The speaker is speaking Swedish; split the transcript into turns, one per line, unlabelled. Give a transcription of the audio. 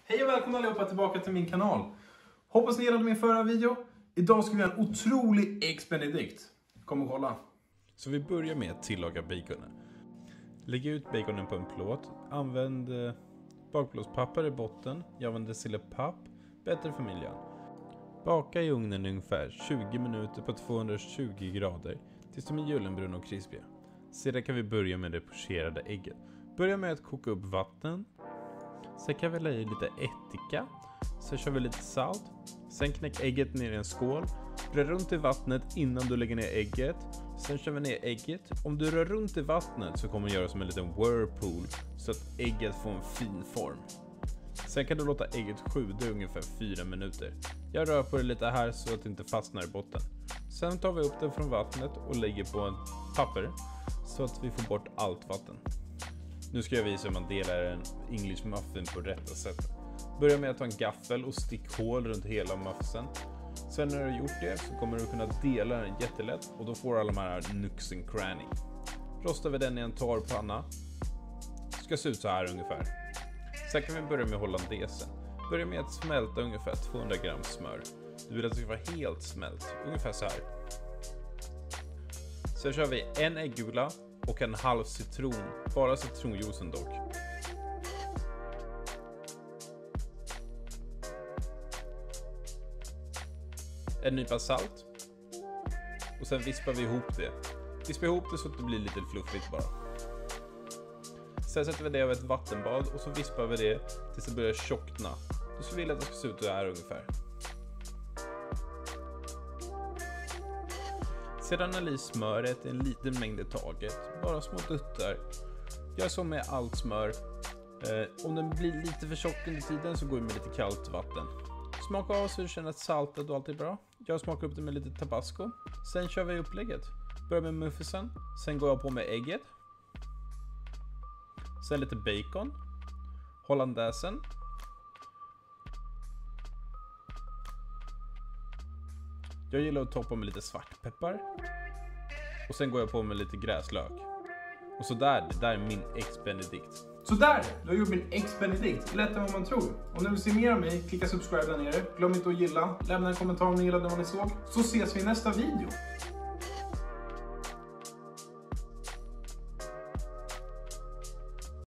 Hej och välkomna allihopa tillbaka till min kanal. Hoppas ni gillade min förra video. Idag ska vi göra en otrolig Eggs Benedict. Kom och kolla.
Så vi börjar med att tillaga baconen. Lägg ut baconen på en plåt. Använd bakplåtspapper i botten. Jag använder silepapp. Bättre för miljön. Baka i ugnen ungefär 20 minuter på 220 grader tills de är gyllenbruna och krispiga. Sedan kan vi börja med det pocherade ägget. Börja med att koka upp vatten. Sen kan vi lägga i lite ättika. Sen kör vi lite salt. Sen knäck ägget ner i en skål. Rör runt i vattnet innan du lägger ner ägget. Sen kör vi ner ägget. Om du rör runt i vattnet så kommer det göra som en liten whirlpool så att ägget får en fin form. Sen kan du låta ägget sjuda i ungefär 4 minuter. Jag rör på det lite här så att det inte fastnar i botten. Sen tar vi upp den från vattnet och lägger på en papper så att vi får bort allt vatten. Nu ska jag visa hur man delar en English muffin på rätta sätt. Börja med att ta en gaffel och stick hål runt hela muffisen. Sen när du har gjort det så kommer du kunna dela den jättelätt och då får du alla de här nooks and cranny. Rostar vi den i en torr panna. Det ska se ut så här ungefär. Sen kan vi börja med hollandaisen. Börja med att smälta ungefär 200 gram smör. Du vill att det ska vara helt smält, ungefär så här. Sen kör vi en äggula och en halv citron, bara citronjuicen dock. En nypa salt. Och sen vispar vi ihop det. Vispar ihop det så att det blir lite fluffigt bara. Sen sätter vi det över ett vattenbad och så vispar vi det tills det börjar tjockna. Då så vill jag att det ska se ut så här ungefär. Sedan häll i smöret i en liten mängd i taget. Bara små duttar. Gör så med allt smör. Om den blir lite för tjock under tiden så går det med lite kallt vatten. Smaka av så du känner att saltet och allt är bra. Jag smakar upp det med lite tabasco. Sen kör vi upplägget. Börjar med muffisen. Sen går jag på med ägget. Sen lite bacon. Hollandaisen. Jag gillar att toppa med lite svartpeppar. Och sen går jag på med lite gräslök. Och så där, det där är min Eggs Benedict.
Så där, du har gjort min Eggs Benedict. Lättare än vad man tror. Om du vill se mer av mig, klicka subscribe där nere. Glöm inte att gilla. Lämna en kommentar om ni gillade vad ni såg. Så ses vi i nästa video.